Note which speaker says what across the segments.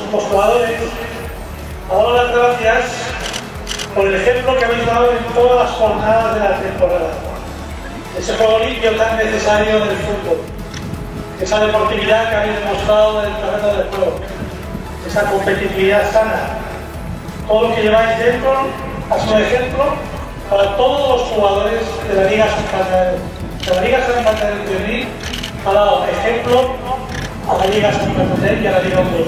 Speaker 1: los jugadores, a dar las gracias por el ejemplo que habéis dado en todas las jornadas de la temporada. Ese juego limpio tan necesario del fútbol, esa deportividad que habéis demostrado en el terreno del juego, esa competitividad sana, todo lo que lleváis dentro ha sido ejemplo para todos los jugadores de la Liga Santander. De la Liga Santander Juvenil ha dado ejemplo a la Liga Santander y a la Liga 1-2-3.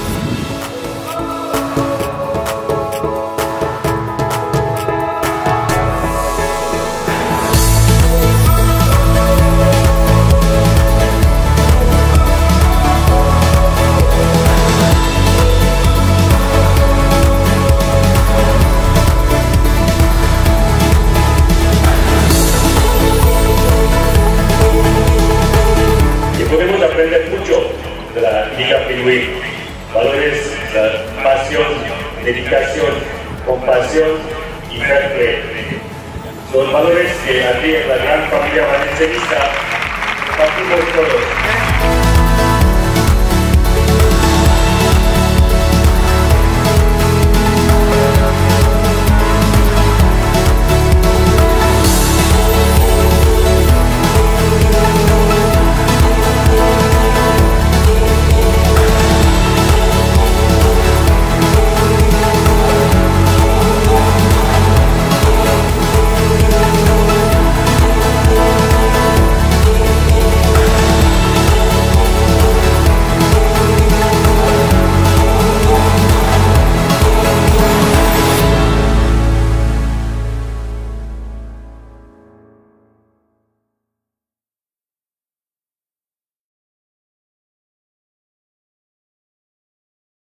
Speaker 2: Podemos aprender mucho de la Liga Pingüín, valores, pasión, dedicación, compasión y fair play. Son valores que aquí en la gran familia valencianista compartimos todos.